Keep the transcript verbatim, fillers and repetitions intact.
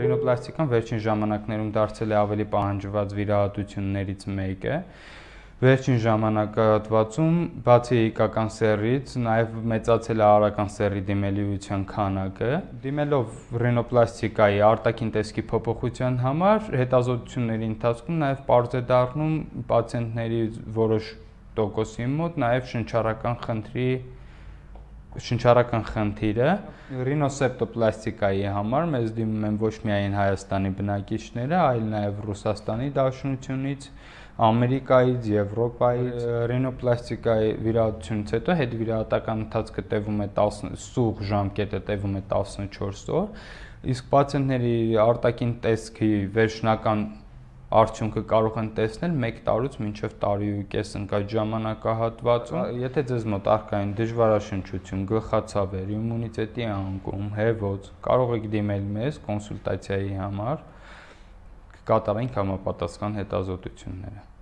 Ռինոպլաստիկան վերջին ժամանակներում դարձել է ավելի պահանջված վիրահատություններից մեկը։ Վերջին ժամանակահատվածում բացի էիկական սեռից, նաև մեծացել է արական սեռի դիմելիության քանակը։ Դիմելով ռինոպլաստիկայի արտաքին տեսքի փոփոխության համար, հետազոտությունների ընթացքում նաև պարզ է դառնում պացիենտների որոշ տոկոսի մոտ նաև շնչառական խնդրի շնչառական խնդիրը ռինոսեպտոպլաստիկայի համար մեզ դիմում են ոչ միայն Հայաստանի բնակիչները, այլ նաև Ռուսաստանի Դաշնությունից, Ամերիկայից, Եվրոպայից։ Ռինոպլաստիկայի վիրահատությունից հետո հետվիրահատական ընթացքը տևում է սուղ ժամկետը տևում է տասնչորս օր, իսկ պացիենտների արտաքին տեսքի վերջնական արդյունքը կարող են տեսնել մեկ տարուց մինչև տարի ու կես ընկած ժամանակահատվածում։ Եթե ձեզ մոտ առկա են դժվարաշնչություն, գլխացավեր, իմունիտետի անկում, հեվոց, կարող եք դիմել մեզ կոնսուլտացիայի համար, կկատարենք համապատասխան հետազոտությունները։